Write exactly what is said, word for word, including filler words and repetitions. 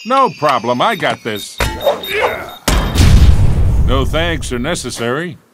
No problem, I got this. No thanks are necessary.